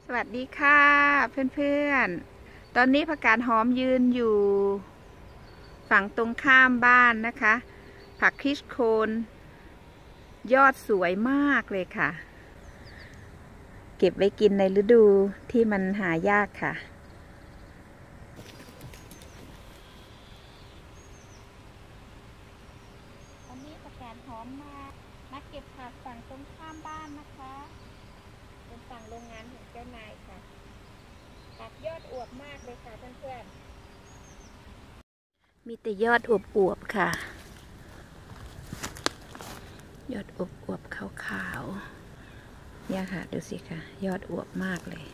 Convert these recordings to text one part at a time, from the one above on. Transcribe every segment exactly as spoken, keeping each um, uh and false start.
สวัสดีค่ะเพื่อนๆ ตอนนี้ผักกาดหอมยืนอยู่ฝั่งตรงข้ามบ้านนะคะ ผักคริสโคนยอดสวยมากเลยค่ะ เก็บไว้กินในฤดูที่มันหายากค่ะตอนนี้ผักกาดหอมมามาเก็บผักฝั่งตรงข้ามบ้านนะคะเป็นฝั่งโรงงานของเจ้านายค่ะผักยอดอวบมากเลยค่ะเพื่อนๆมีแต่ยอดอวบๆค่ะยอดอวบๆขาวๆเนี่ยค่ะดูสิค่ะยอดอวบมากเลย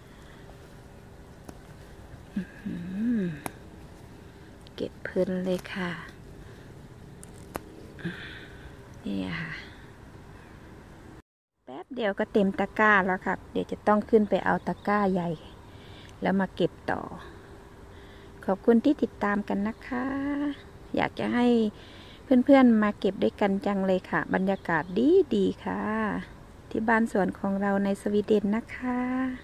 เก็บเพลินเลยค่ะนี่ค่ะแป๊บเดียวก็เต็มตะกร้าแล้วครับเดี๋ยวจะต้องขึ้นไปเอาตะกร้าใหญ่แล้วมาเก็บต่อขอบคุณที่ติดตามกันนะคะอยากจะให้เพื่อนๆมาเก็บด้วยกันจังเลยค่ะบรรยากาศดีดีค่ะที่บ้านสวนของเราในสวีเดนนะคะ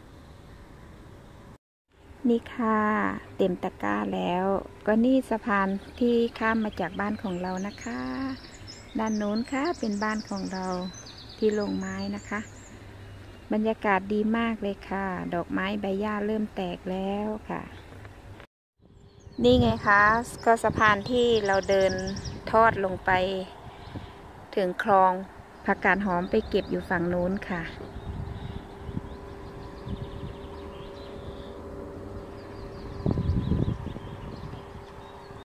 นี่ค่ะเต็มตะกร้าแล้วก็นี่สะพานที่ข้ามมาจากบ้านของเรานะคะด้านโน้นค่ะเป็นบ้านของเราที่ลงไม้นะคะบรรยากาศดีมากเลยค่ะดอกไม้ใบหญ้าเริ่มแตกแล้วค่ะนี่ไงคะก็สะพานที่เราเดินทอดลงไปถึงคลองผักกาดหอมไปเก็บอยู่ฝั่งนู้นค่ะ